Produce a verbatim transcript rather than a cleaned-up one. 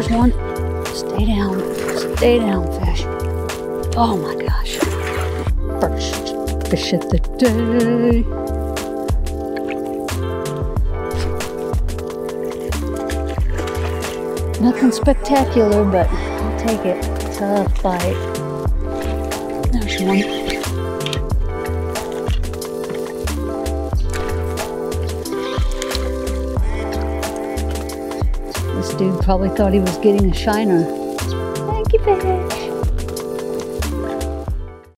There's one. Stay down. Stay down, fish. Oh my gosh. First fish of the day. Nothing spectacular, but I'll take it. Tough bite. There's one. This dude probably thought he was getting a shiner. Thank you, babe.